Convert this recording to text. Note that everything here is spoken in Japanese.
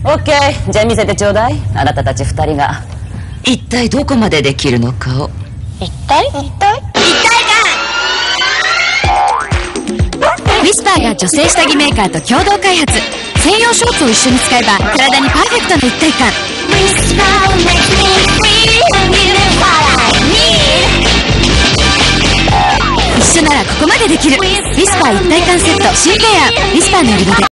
オッケー、じゃあ見せてちょうだい。あなたたち二人が一体どこまでできるのかを。 一体感。 ウィスパーが女性下着メーカーと共同開発。専用ショーツを一緒に使えば体にパーフェクトな一体感。一緒ならここまでできる。ウィスパー一体感セット新提案。ウィスパーの売り場で